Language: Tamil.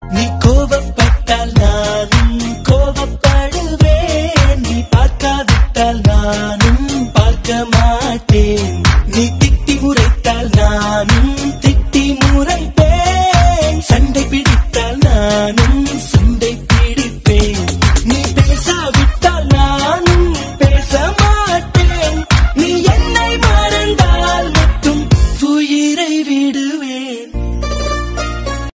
நீ கோபப்பட்டால் நானும் கோபப்படுவேன், நீ பார்க்காவிட்டால் நானும் பார்க்க மாட்டேன், நீ திட்டி முறைத்தால் நானும் திட்டி முறைப்பேன், சண்டை பிடித்தால் நான்